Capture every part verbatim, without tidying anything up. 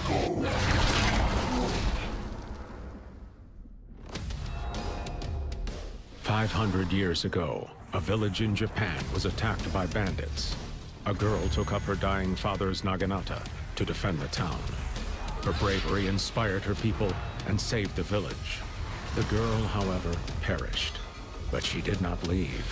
Five hundred years ago, a village in Japan was attacked by bandits. A girl took up her dying father's naginata to defend the town. Her bravery inspired her people and saved the village. The girl, however, perished, but she did not leave.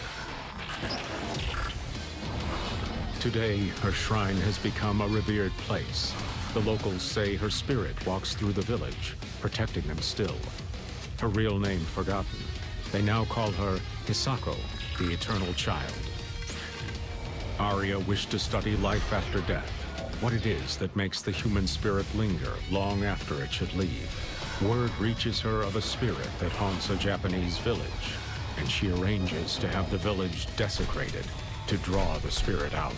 Today, her shrine has become a revered place. The locals say her spirit walks through the village, protecting them still. Her real name forgotten, they now call her Hisako, the Eternal Child. Arya wished to study life after death, what it is that makes the human spirit linger long after it should leave. Word reaches her of a spirit that haunts a Japanese village, and she arranges to have the village desecrated to draw the spirit out.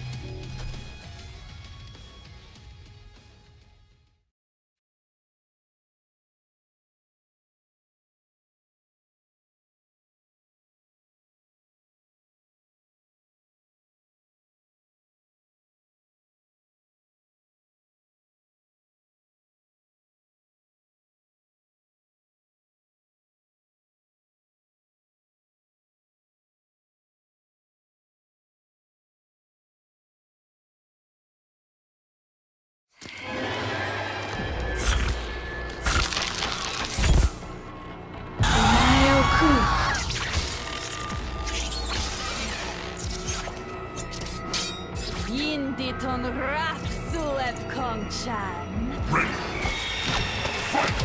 Ton rapsulev Kongchan. Ready! Fight!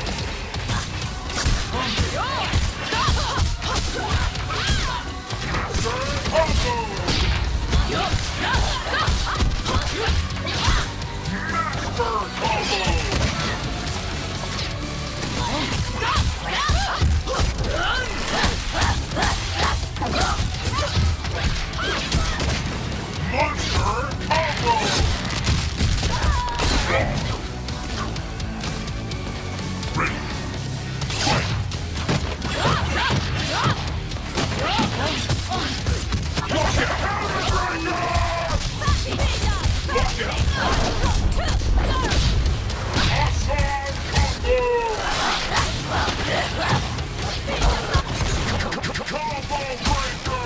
Master Combo! Master Monster Combo! Ready! Fight! Lock it! Lock it! Awesome Combo! Combo Breaker!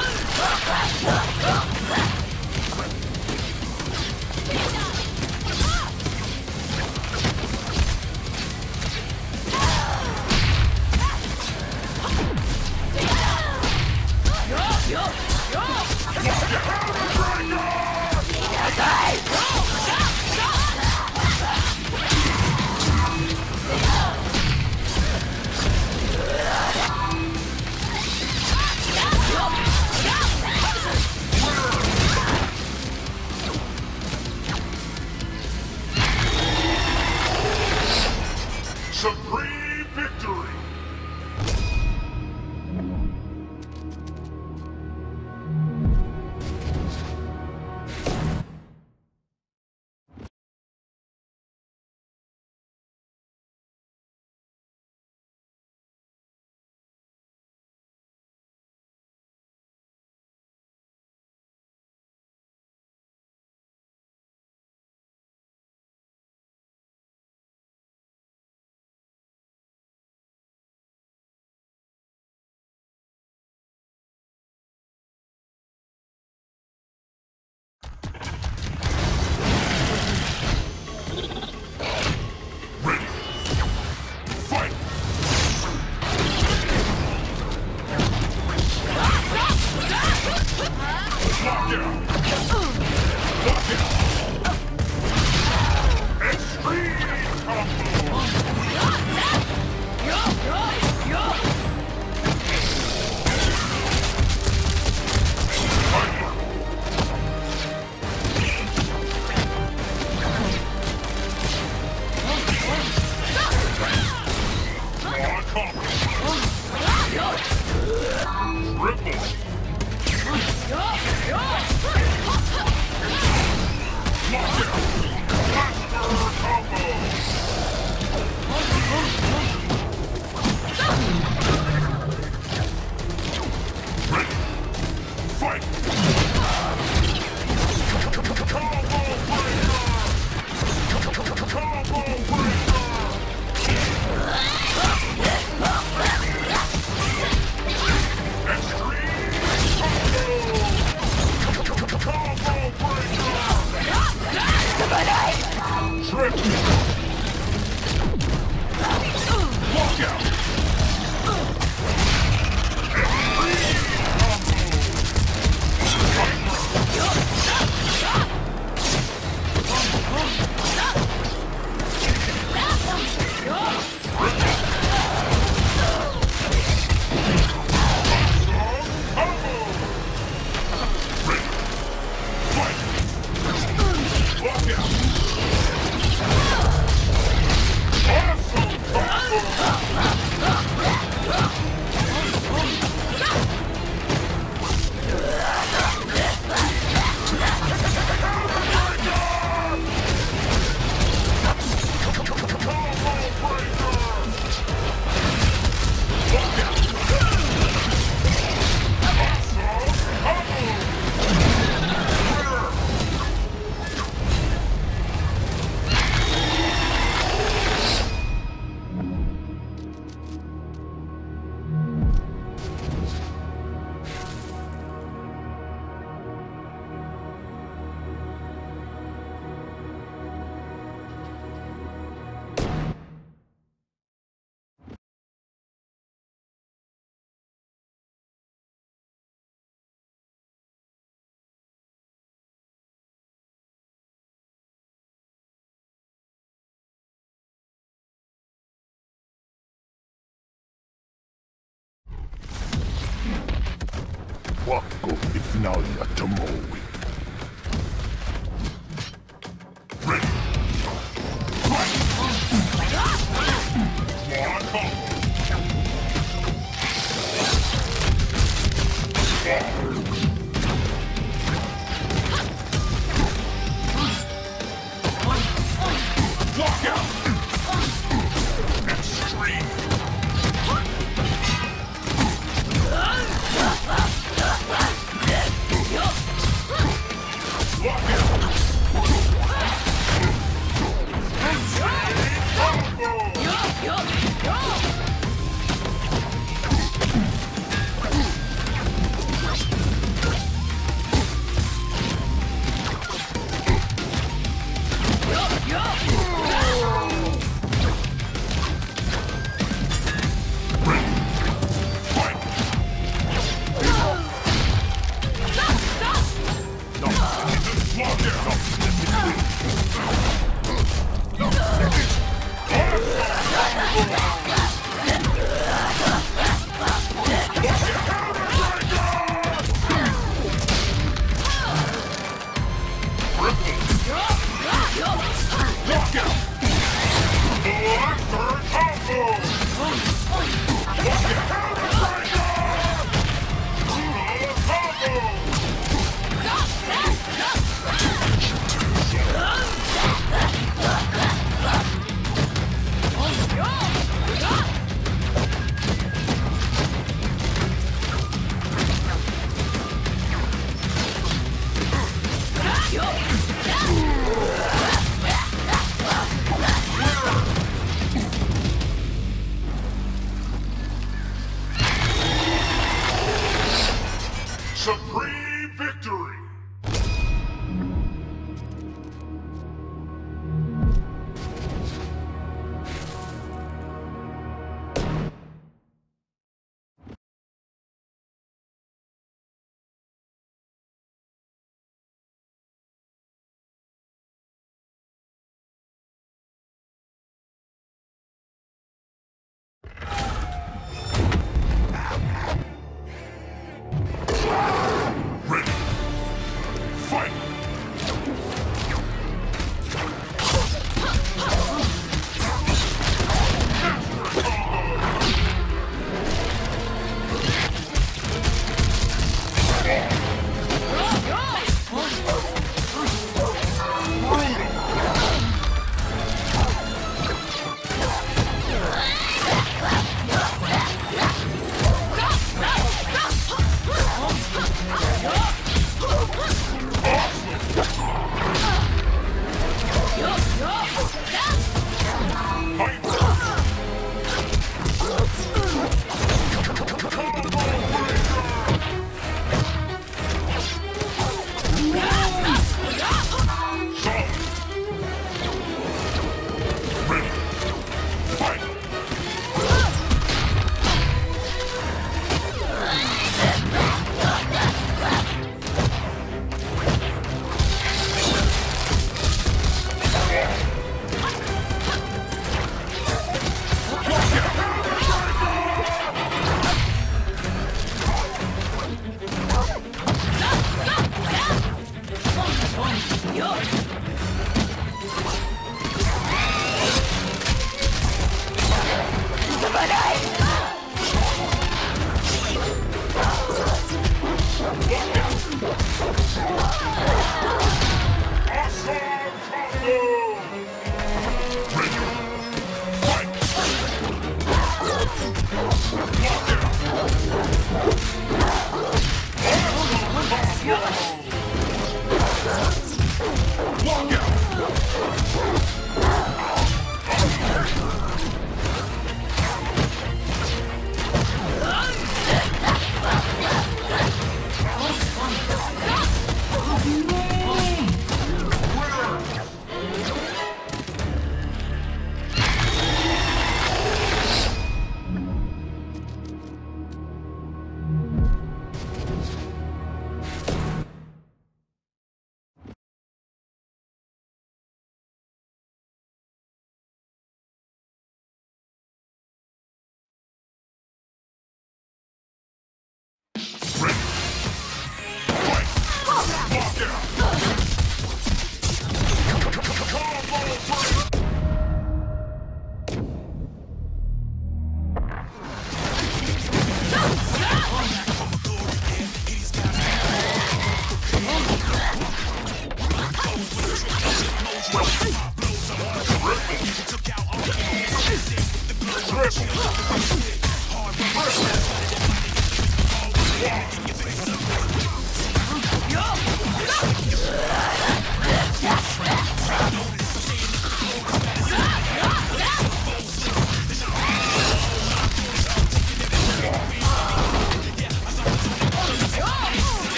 Supreme victory! Wako ignalia tamowi. Ready. Fight. Walk out. Extreme. Supreme victory!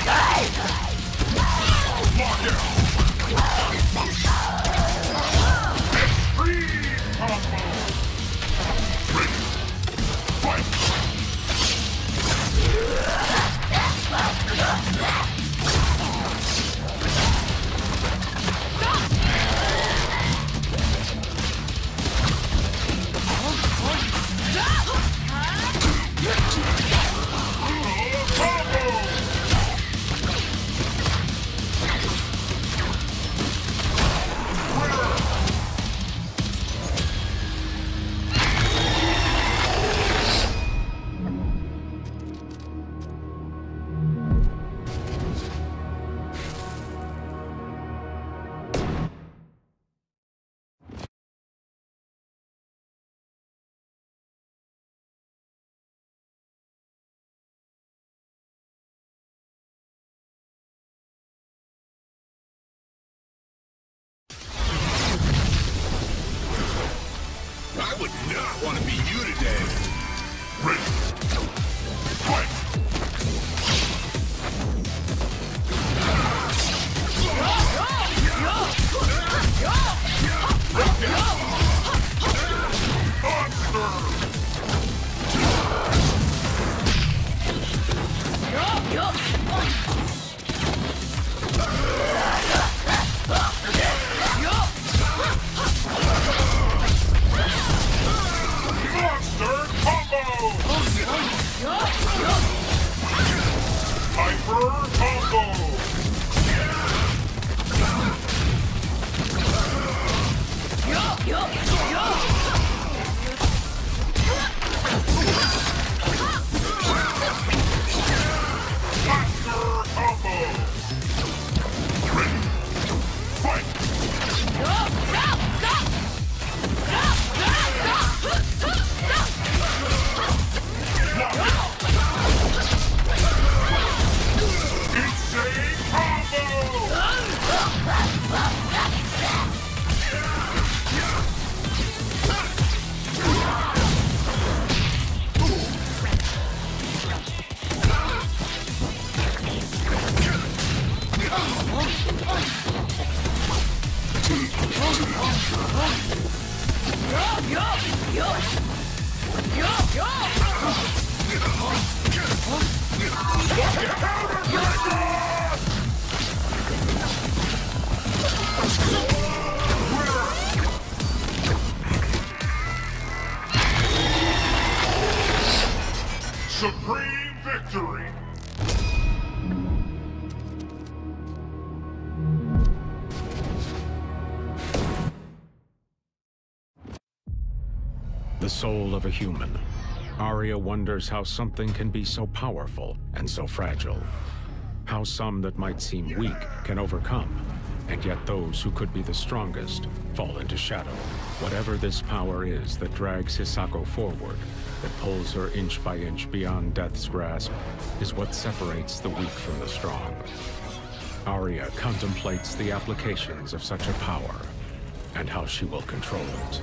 I would not want to be you today. Ready. Fight! Supreme victory! The soul of a human. Arya wonders how something can be so powerful and so fragile. How some that might seem weak can overcome, and yet those who could be the strongest fall into shadow. Whatever this power is that drags Hisako forward, that pulls her inch by inch beyond death's grasp, is what separates the weak from the strong. Arya contemplates the applications of such a power, and how she will control it.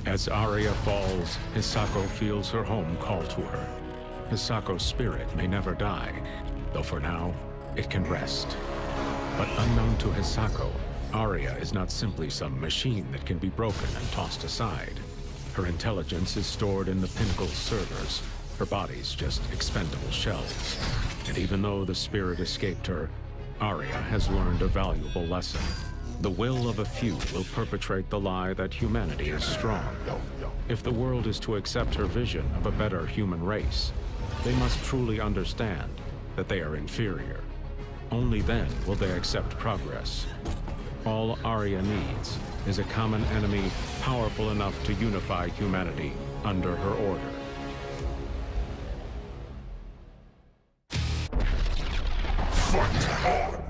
As Arya falls, Hisako feels her home call to her. Hisako's spirit may never die, though for now, it can rest. But unknown to Hisako, Arya is not simply some machine that can be broken and tossed aside. Her intelligence is stored in the Pinnacle's servers, her body's just expendable shells. And even though the spirit escaped her, Arya has learned a valuable lesson. The will of a few will perpetrate the lie that humanity is strong. If the world is to accept her vision of a better human race, they must truly understand that they are inferior. Only then will they accept progress. All Arya needs is a common enemy powerful enough to unify humanity under her order. Fight on!